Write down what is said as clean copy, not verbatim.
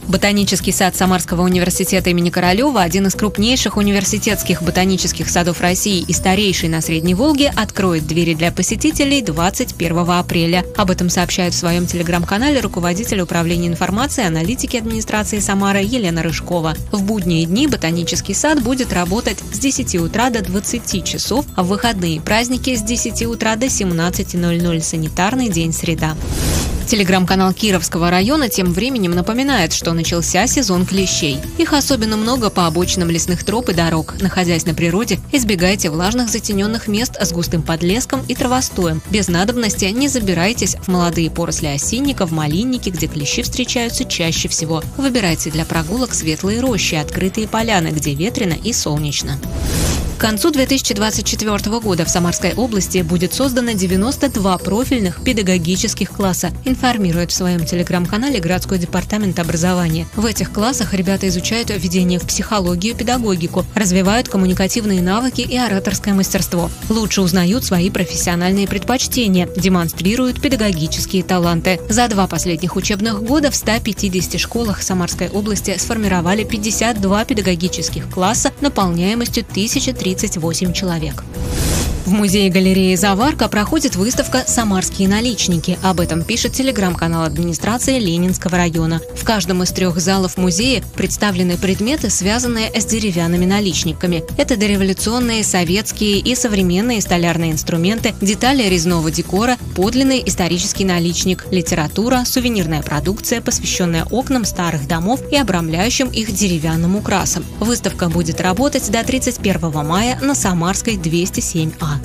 Ботанический сад Самарского университета имени Королева, один из крупнейших университетских ботанических садов России и старейший на Средней Волге, откроет двери для посетителей 21 апреля. Об этом сообщает в своем телеграм-канале руководитель управления информации и аналитики администрации Самары Елена Рыжкова. В будние дни ботанический сад будет работать с 10 утра до 20 часов, а в выходные и праздники с 10 утра до 17:00. Санитарный день среда. Телеграм-канал Кировского района тем временем напоминает, что начался сезон клещей. Их особенно много по обочинам лесных троп и дорог. Находясь на природе, избегайте влажных затененных мест с густым подлеском и травостоем. Без надобности не забирайтесь в молодые поросли осинника, в малинники, где клещи встречаются чаще всего. Выбирайте для прогулок светлые рощи, открытые поляны, где ветрено и солнечно. К концу 2024 года в Самарской области будет создано 92 профильных педагогических класса, информирует в своем телеграм-канале городской департамент образования. В этих классах ребята изучают введение в психологию, педагогику, развивают коммуникативные навыки и ораторское мастерство, лучше узнают свои профессиональные предпочтения, демонстрируют педагогические таланты. За 2 последних учебных года в 150 школах Самарской области сформировали 52 педагогических класса наполняемостью 1038 человек. В музее-галерее «Заварка» проходит выставка «Самарские наличники». Об этом пишет телеграм-канал администрации Ленинского района. В каждом из 3 залов музея представлены предметы, связанные с деревянными наличниками. Это дореволюционные, советские и современные столярные инструменты, детали резного декора, подлинный исторический наличник, литература, сувенирная продукция, посвященная окнам старых домов и обрамляющим их деревянным украсам. Выставка будет работать до 31 мая на Самарской 207А.